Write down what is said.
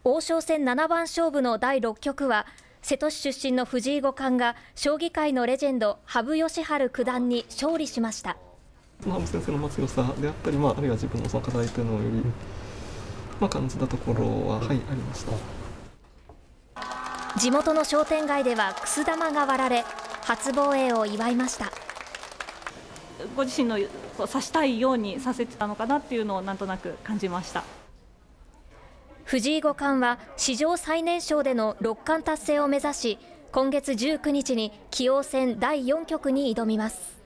王将戦七番勝負の第6局は瀬戸市出身の藤井五冠が将棋界のレジェンド羽生善治九段に勝利しました。 羽生先生の強さであったり、あるいは自分のその課題というのをより、感じたところは、ありました。 地元の商店街ではくす玉が割られ、初防衛を祝いました。 ご自身の指したいようにさせてたのかなっていうのをなんとなく感じました。 藤井五冠は史上最年少での六冠達成を目指し、今月19日に棋王戦第4局に挑みます。